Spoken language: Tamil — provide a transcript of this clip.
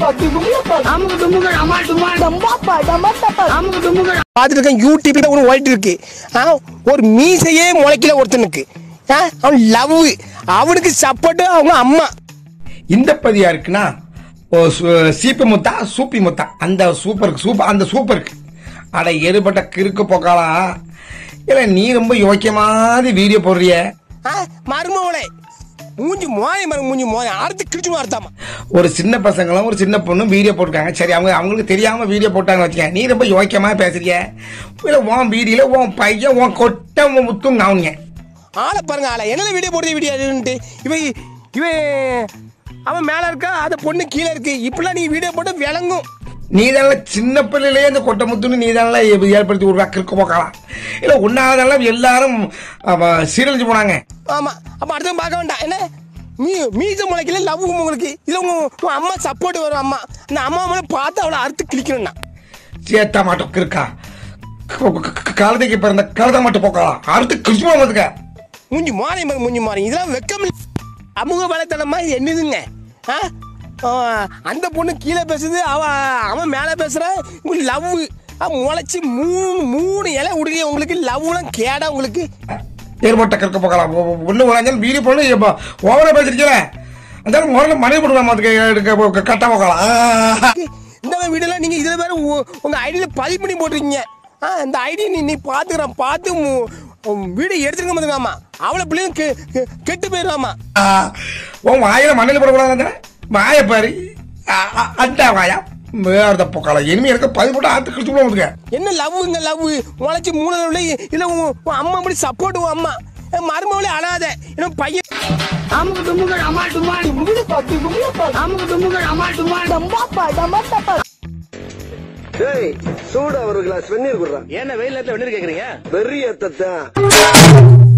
யூடியூப்ல ஒன்று ஓடிட்டு இருக்கு. ஒரு மீசையே முளைக்கல ஒருத்தனுக்கு. அவன் லவ், அவனுக்கு சப்போர்ட் அவங்க அம்மா. இந்த பதியா இருக்குன்னா சீப்பி முத்தா சூப்பி முத்தா அந்த சூப்பருக்கு அட எருபட்ட கிறுக்கு போக்காளா. இல்ல நீ ரொம்ப யோக்கியமாதிரி வீடியோ போடுறிய மருமவளே. மூஞ்சி மோய அடுத்து கிழிச்சு மாறுதாமா. ஒரு சின்ன பசங்களும் ஒரு சின்ன பொண்ணும் வீடியோ போட்டுருக்காங்க. சரி, அவங்களுக்கு தெரியாம வீடியோ போட்டாங்க வச்சுக்க. நீ ரொம்ப யோக்கியமா பேசுறிய. இல்ல உன் வீடியோல உன் பையன் உன் கொட்டை முத்துங்க அவங்க ஆளை பாருங்க. ஆளை என்ன வீடியோ போடுறது வீடியோன்ட்டு இவன் அவன் மேல இருக்கா, அந்த பொண்ணு கீழே இருக்கு. இப்பெல்லாம் நீ வீடியோ போட்டு விளங்கும். நீதான சின்ன பிள்ளையிலேயே அந்த கொட்டை முத்துன்னு நீதான ஏற்படுத்தி விடுறா கிறுக்க போக்கலாம். இல்ல ஒன்னாவதெல்லாம் எல்லாரும் சீரழிஞ்சு போனாங்க. ஆமா, அப்ப அடுத்த பார்க்க வேண்டாம். என்ன மீச முளைக்கல லவ் உங்களுக்கு. இதுல உங்க அம்மா சப்போர்ட் வரும். அம்மா இந்த அம்மா மேல பார்த்து அவளை அறுத்து கிழிக்கணும்னா சேத்தா மாட்டோம் இருக்கா. கழுதைக்கு பிறந்த கழுத மட்டும் போக்கலாம் அறுத்து கிழிச்சு போகிறதுக்க. மூஞ்சி மாறி இதெல்லாம் வெக்கம் அமுக வலைத்தளமா என்னதுங்க. அந்த பொண்ணு கீழே பேசுது, அவன் மேல பேசுற. உங்களுக்கு லவ் முளைச்சி மூணு இலை உடைய உங்களுக்கு லவ்லாம் கேடா உங்களுக்கு. ஏற்பட்ட கற்க போக்கலாம். ஒண்ணு உழைஞ்சாலும் வீடியோ பொண்ணு ஓவரா பேசிருக்கல. அந்த முதல்ல மனைவி போடுவாங்க கட்டா போக்கலாம். இந்த வீடியோலாம் நீங்க இதுல வேற உங்க ஐடியில பதிவு பண்ணி போட்டிருக்கீங்க. இந்த ஐடி நீ பார்த்து வீடு எடுத்துருக்க மாட்டேங்காமா. அவளை பிள்ளைங்க கெட்டு போயிடுவாமா. உன் வாயில மண்ணில் போடக்கூடாது. வாய பாரு அட்டா வாயா வேற போக்கலாம். இனிமே இருக்க பதிவு போட்டு ஆத்து கிழிச்சு போடுங்க. என்ன லவ்ங்க லவ் முளைச்சி மூணு இல்ல உன் அம்மா அப்படி சப்போர்ட். உன் அம்மா மருமவளே அழாத. என்ன பையன் சூடா ஒரு கிளாஸ் வெந்நீர் குடுறா. என்ன வெயில் நேரத்துல வெந்நீர் கேக்குறீங்க? வெறி ஏத்தத்தான்